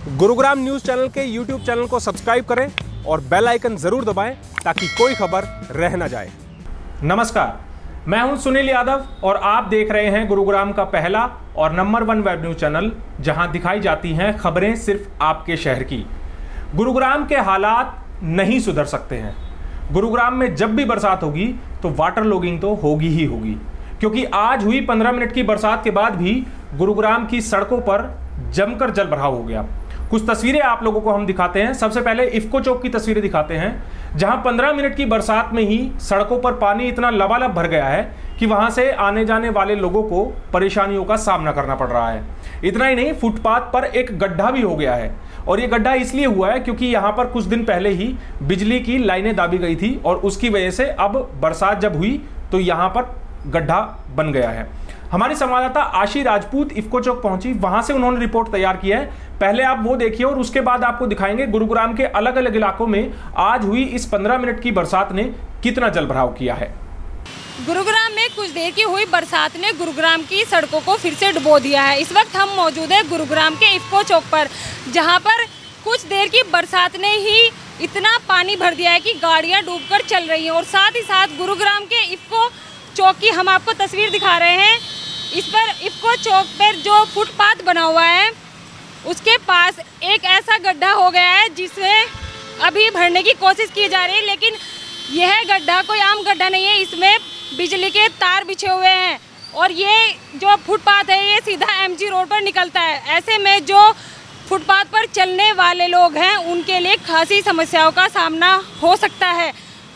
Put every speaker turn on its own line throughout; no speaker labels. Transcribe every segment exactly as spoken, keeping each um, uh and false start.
Gurugram news channel के YouTube channel को subscribe करें और बेल आइकन जरूर दबाएं ताकि कोई खबर रह न जाए।
नमस्कार, मैं हूं सुनील यादव और आप देख रहे हैं गुरुग्राम का पहला और number one web news channel, जहां दिखाई जाती हैं खबरें सिर्फ आपके शहर की। गुरुग्राम के हालात नहीं सुधर सकते हैं। गुरुग्राम में जब भी बरसात होगी तो वाटर लॉगिंग तो होगी ही होगी, क्योंकि आज हुई पंद्रह मिनट की बरसात के बाद भी गुरुग्राम की सड़कों पर जमकर जल भराव हो गया। कुछ तस्वीरें आप लोगों को हम दिखाते हैं। सबसे पहले इफ्को चौक की तस्वीरें दिखाते हैं, जहां पंद्रह मिनट की बरसात में ही सड़कों पर पानी इतना लबालब भर गया है कि वहां से आने जाने वाले लोगों को परेशानियों का सामना करना पड़ रहा है। इतना ही नहीं, फुटपाथ पर एक गड्ढा भी हो गया है, और ये गड्ढा इसलिए हुआ है क्योंकि यहां पर कुछ दिन पहले ही बिजली की लाइनें दाबी गई थी, और उसकी वजह से अब बरसात जब हुई तो यहां पर गड्ढा बन गया है। हमारी संवाददाता आशी राजपूत इफ्को चौक पहुंची, वहां से उन्होंने रिपोर्ट तैयार की है। पहले आप वो देखिए और उसके बाद आपको दिखाएंगे गुरुग्राम के अलग अलग इलाकों में आज हुई इस पंद्रह मिनट की बरसात ने कितना जल भराव किया है।
गुरुग्राम में कुछ देर की हुई बरसात ने गुरुग्राम की सड़कों को फिर से डुबो दिया है। इस वक्त हम मौजूद हैं गुरुग्राम के इफ्को चौक पर, जहां पर कुछ देर की बरसात ने ही इतना पानी भर दिया है कि गाड़ियां डूबकर चल रही हैं। और साथ ही साथ गुरुग्राम के इफ्को चौक की हम आपको तस्वीर दिखा रहे हैं। इस पर इफ्को चौक पर जो फुटपाथ बना हुआ है उसके पास एक ऐसा गड्ढा हो गया है जिसमें अभी भरने की कोशिश की जा रही है, लेकिन यह गड्ढा कोई आम गड्ढा नहीं है। इसमें बिजली के तार बिछे हुए हैं और ये जो फुटपाथ है ये सीधा एमजी रोड पर निकलता है। ऐसे में जो फुटपाथ पर चलने वाले लोग हैं उनके लिए खासी समस्याओं का सामना हो सकता है।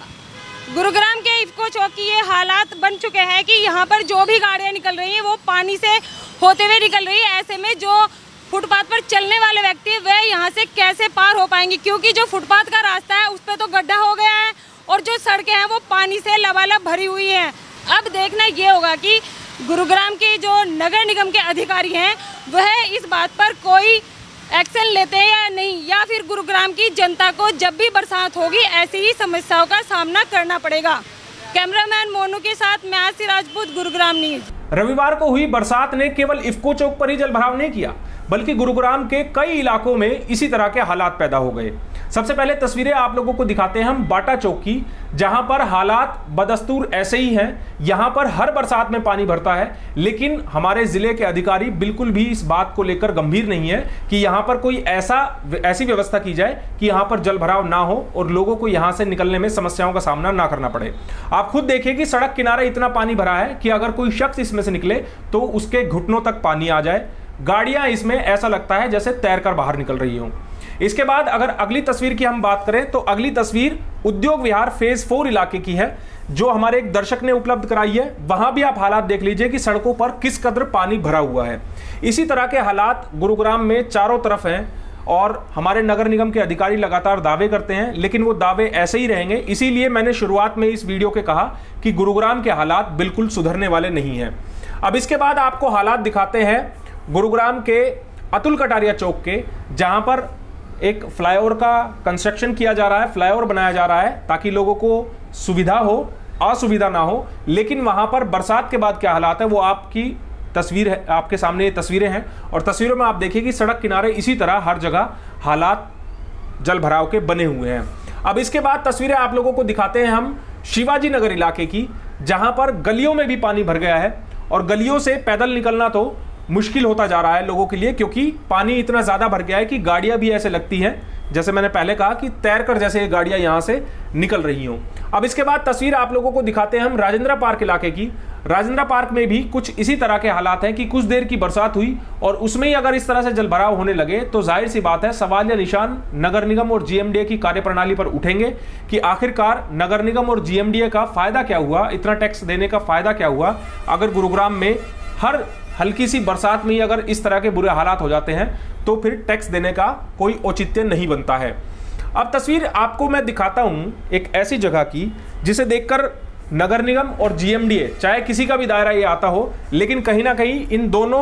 गुरुग्राम के इफ्को चौक की ये हालात बन चुके हैं कि यहाँ पर जो भी गाड़ियाँ निकल रही हैं वो पानी से होते हुए निकल रही है। ऐसे में जो फुटपाथ पर चलने वाले व्यक्ति हैं वह यहाँ से कैसे पार हो पाएंगे, क्योंकि जो फुटपाथ का रास्ता है उस पर तो गड्ढा हो गया है और जो सड़कें हैं वो पानी से लबालब भरी हुई हैं। अब देखना ये होगा कि गुरुग्राम के जो नगर निगम के अधिकारी हैं वह इस बात पर कोई एक्शन लेते हैं या नहीं, या फिर गुरुग्राम की जनता को जब भी बरसात होगी ऐसी ही समस्याओं का सामना करना पड़ेगा। कैमरामैन मोनू के साथ मैं आशी राजपूत, गुरुग्राम न्यूज।
रविवार को हुई बरसात ने केवल इफ्को चौक पर ही जल भराव नहीं किया, बल्कि गुरुग्राम के कई इलाकों में इसी तरह के हालात पैदा हो गए। सबसे पहले तस्वीरें आप लोगों को दिखाते हैं हम बाटा चौक की, जहां पर हालात बदस्तूर ऐसे ही हैं। यहां पर हर बरसात में पानी भरता है, लेकिन हमारे जिले के अधिकारी बिल्कुल भी इस बात को लेकर गंभीर नहीं है कि यहां पर कोई ऐसा ऐसी व्यवस्था की जाए कि यहां पर जल भराव ना हो और लोगों को यहां से निकलने में समस्याओं का सामना ना करना पड़े। आप खुद देखिए कि सड़क किनारे इतना पानी भरा है कि अगर कोई शख्स इसमें से निकले तो उसके घुटनों तक पानी आ जाए। गाड़ियां इसमें ऐसा लगता है जैसे तैरकर बाहर निकल रही हों। इसके बाद अगर अगली तस्वीर की हम बात करें तो अगली तस्वीर उद्योग विहार फेज फोर इलाके की है, जो हमारे एक दर्शक ने उपलब्ध कराई है। वहां भी आप हालात देख लीजिए कि सड़कों पर किस कदर पानी भरा हुआ है। इसी तरह के हालात गुरुग्राम में चारों तरफ हैं और हमारे नगर निगम के अधिकारी लगातार दावे करते हैं, लेकिन वो दावे ऐसे ही रहेंगे। इसीलिए मैंने शुरुआत में इस वीडियो के कहा कि गुरुग्राम के हालात बिल्कुल सुधरने वाले नहीं हैं। अब इसके बाद आपको हालात दिखाते हैं गुरुग्राम के अतुल कटारिया चौक के, जहां पर एक फ्लाईओवर का कंस्ट्रक्शन किया जा रहा है, फ्लाईओवर बनाया जा रहा है ताकि लोगों को सुविधा हो, असुविधा ना हो। लेकिन वहां पर बरसात के बाद क्या हालात है वो आपकी तस्वीर है, आपके सामने ये तस्वीरें हैं, और तस्वीरों में आप देखिए कि सड़क किनारे इसी तरह हर जगह हालात जल भराव के बने हुए हैं। अब इसके बाद तस्वीरें आप लोगों को दिखाते हैं हम शिवाजी नगर इलाके की, जहां पर गलियों में भी पानी भर गया है और गलियों से पैदल निकलना तो मुश्किल होता जा रहा है लोगों के लिए, क्योंकि पानी इतना ज़्यादा भर गया है कि गाड़ियां भी ऐसे लगती हैं जैसे मैंने पहले कहा कि तैरकर जैसे गाड़ियां यहां से निकल रही हों। अब इसके बाद तस्वीर आप लोगों को दिखाते हैं हम राजेंद्र पार्क इलाके की। राजेंद्र पार्क में भी कुछ इसी तरह के हालात हैं कि कुछ देर की बरसात हुई और उसमें ही अगर इस तरह से जलभराव होने लगे तो जाहिर सी बात है सवाल या निशान नगर निगम और जीएमडीए की कार्यप्रणाली पर उठेंगे कि आखिरकार नगर निगम और जीएमडीए का फायदा क्या हुआ, इतना टैक्स देने का फायदा क्या हुआ अगर गुरुग्राम में हर हल्की सी बरसात में ही अगर इस तरह के बुरे हालात हो जाते हैं तो फिर टैक्स देने का कोई औचित्य नहीं बनता है। अब तस्वीर आपको मैं दिखाता हूं एक ऐसी जगह की जिसे देखकर नगर निगम और जीएमडीए, चाहे किसी का भी दायरा ये आता हो, लेकिन कहीं ना कहीं इन दोनों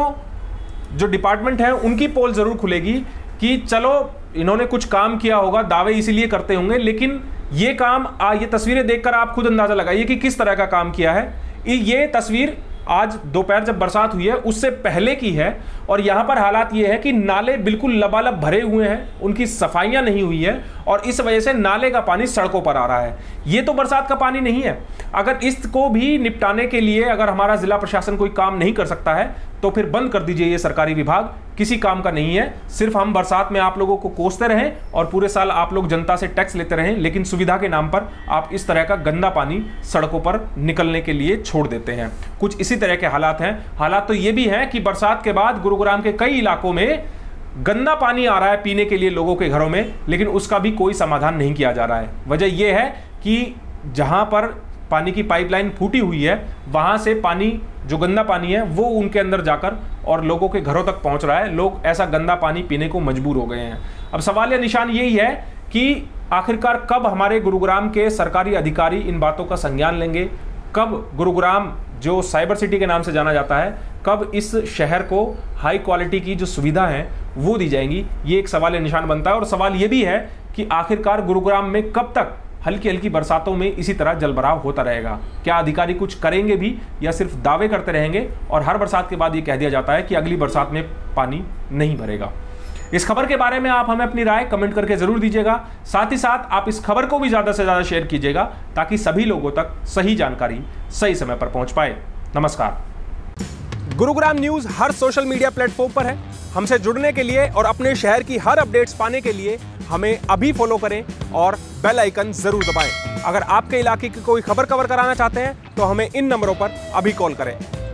जो डिपार्टमेंट हैं उनकी पोल जरूर खुलेगी कि चलो इन्होंने कुछ काम किया होगा, दावे इसीलिए करते होंगे, लेकिन ये काम आ, ये तस्वीरें देखकर आप खुद अंदाजा लगाइए कि किस तरह का काम किया है। ये तस्वीर आज दोपहर जब बरसात हुई है उससे पहले की है। और यहां पर हालात ये है कि नाले बिल्कुल लबालब भरे हुए हैं, उनकी सफाइयां नहीं हुई है और इस वजह से नाले का पानी सड़कों पर आ रहा है। ये तो बरसात का पानी नहीं है। अगर इसको भी निपटाने के लिए अगर हमारा जिला प्रशासन कोई काम नहीं कर सकता है तो फिर बंद कर दीजिए ये सरकारी विभाग, किसी काम का नहीं है। सिर्फ हम बरसात में आप लोगों को कोसते रहें और पूरे साल आप लोग जनता से टैक्स लेते रहें, लेकिन सुविधा के नाम पर आप इस तरह का गंदा पानी सड़कों पर निकलने के लिए छोड़ देते हैं। कुछ इसी तरह के हालात हैं। हालात तो ये भी हैं कि बरसात के बाद गुरुग्राम के कई इलाकों में गंदा पानी आ रहा है पीने के लिए लोगों के घरों में, लेकिन उसका भी कोई समाधान नहीं किया जा रहा है। वजह यह है कि जहां पर पानी की पाइपलाइन फूटी हुई है वहां से पानी, जो गंदा पानी है, वो उनके अंदर जाकर और लोगों के घरों तक पहुंच रहा है। लोग ऐसा गंदा पानी पीने को मजबूर हो गए हैं। अब सवाल या निशान यही है कि आखिरकार कब हमारे गुरुग्राम के सरकारी अधिकारी इन बातों का संज्ञान लेंगे, कब गुरुग्राम जो साइबर सिटी के नाम से जाना जाता है, कब इस शहर को हाई क्वालिटी की जो सुविधा है वो दी जाएंगी, ये एक सवाल या निशान बनता है। और सवाल ये भी है कि आखिरकार गुरुग्राम में कब तक हल्की हल्की बरसातों में इसी तरह जलभराव होता रहेगा। क्या अधिकारी कुछ करेंगे भी या सिर्फ दावे करते रहेंगे और हर बरसात के बाद ये कह दिया जाता है कि अगली बरसात में पानी नहीं भरेगा। इस खबर के बारे में आप हमें अपनी राय कमेंट करके जरूर दीजिएगा। साथ ही साथ आप इस खबर को भी ज्यादा से ज्यादा शेयर कीजिएगा ताकि सभी लोगों तक सही जानकारी सही समय पर पहुंच पाए। नमस्कार।
गुरुग्राम न्यूज हर सोशल मीडिया प्लेटफॉर्म पर है। हमसे जुड़ने के लिए और अपने शहर की हर अपडेट्स पाने के लिए हमें अभी फॉलो करें और बेल आइकन जरूर दबाएं। अगर आपके इलाके की कोई खबर कवर कराना चाहते हैं तो हमें इन नंबरों पर अभी कॉल करें।